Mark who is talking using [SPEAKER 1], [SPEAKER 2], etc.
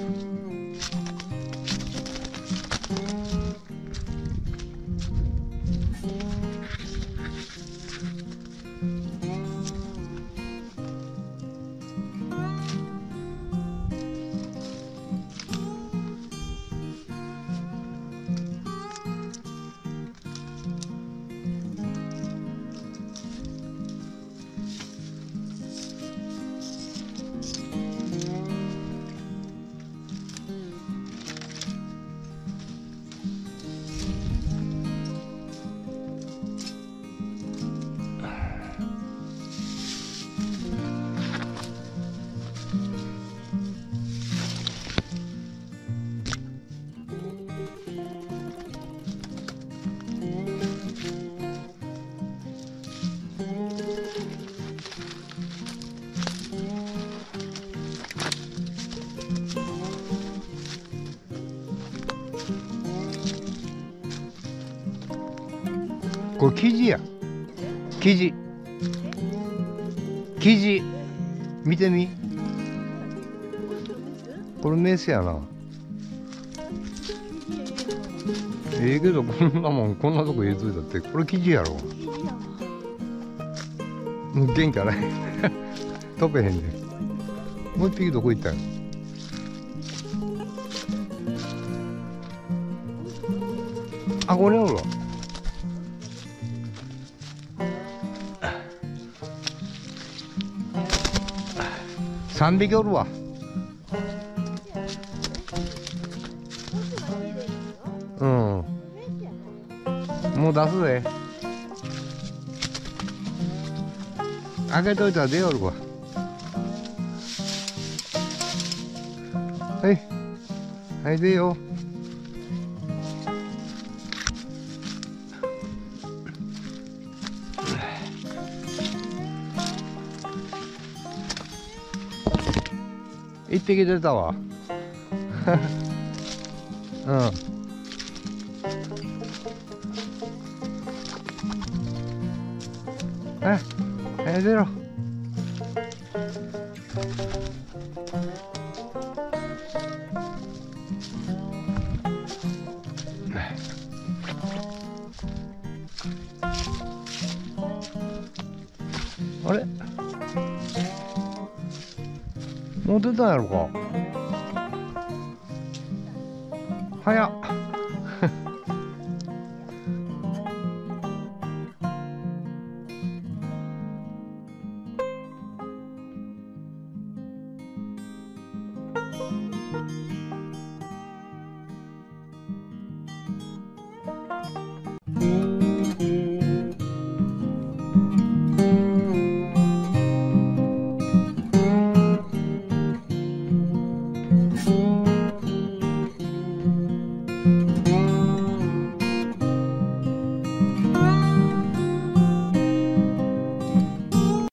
[SPEAKER 1] これ生地や。生地見てみ。これメスやな。ええけどこんなもんこんなとこ入れといたってこれ生地やろ。もう元気あらへん飛べへんで。もう一匹どこ行ったんや。あ、これおるわ。3匹おるわ。うん。もう出すで。開けといたら出よるわ。はい。はい、出よ。一匹出たわ。うん。はい、出ろ。あれもう出たんやろか。早っ。